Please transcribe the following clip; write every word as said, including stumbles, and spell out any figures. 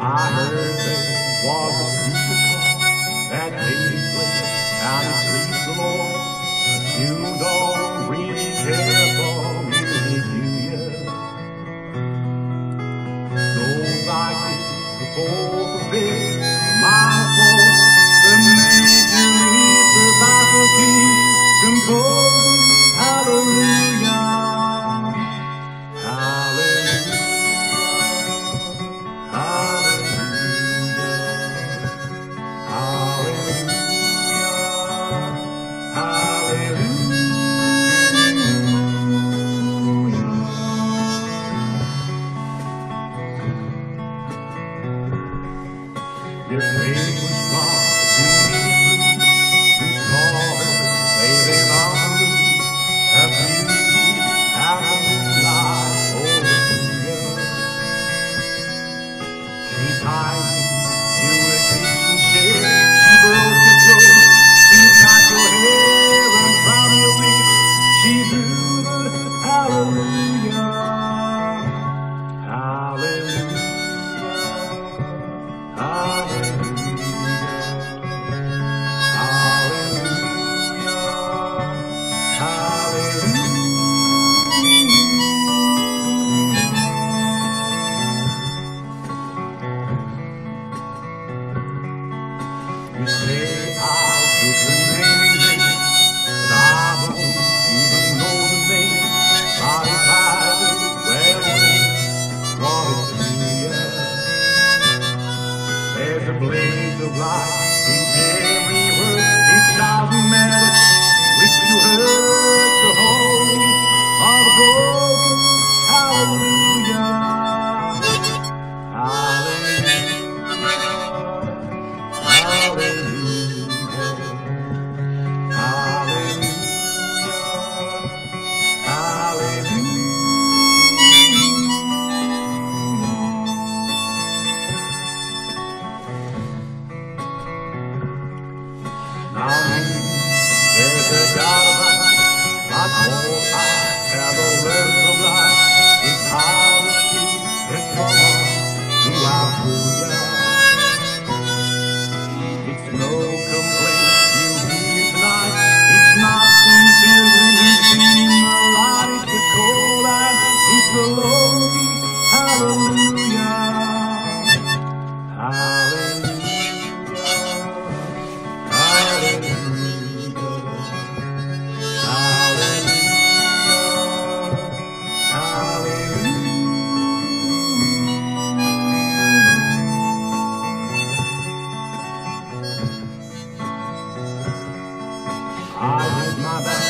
I heard there was a supercar that takes place out and please the Lord. You don't really care for music, do you? Goes like this, the fourth, the fifth, the minor fourth, the major is the basso key, composing hallelujah, hallelujah. Your face was gone, but you needed you saw her sailing on the roof, her beauty out of the moonlight overthrew you. She tied you to a kitchen chair, she broke your throat, she cut your hair and from your lips, she drew the hallelujah, hallelujah. You say I'll put the name in here, but I don't even know the name. But if I did, well, what it to you? There's a blaze of light in every word. It doesn't matter which you heard, the holy or the broken. Hallelujah, hallelujah. Now there's a God of mine, much more I have a word of life. It's how the sheep is from us throughout the It's no complaint you hear tonight. It's not some pilgrim who's seen the light. It's the cold and it's the lonely. Hallelujah, hallelujah. I did my best